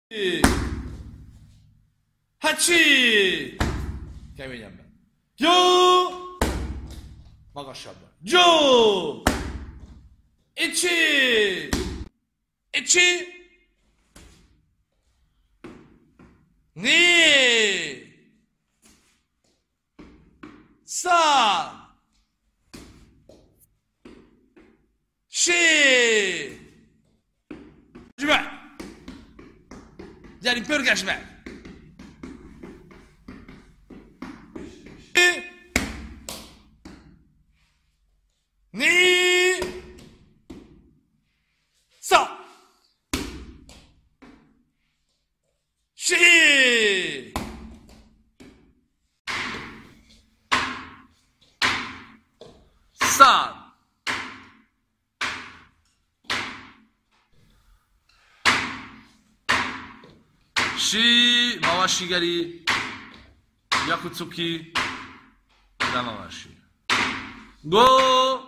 Hacsi! Keményebben. Jó! Magasabban. Jó! Icsi! Icsi! Né! Szá! Sí! Zsbe! Gyerünk, pörgess meg! Né! Szá! Sí! Szá! Sí, Mawashigari, Yakutsuki, Damamashi. Go!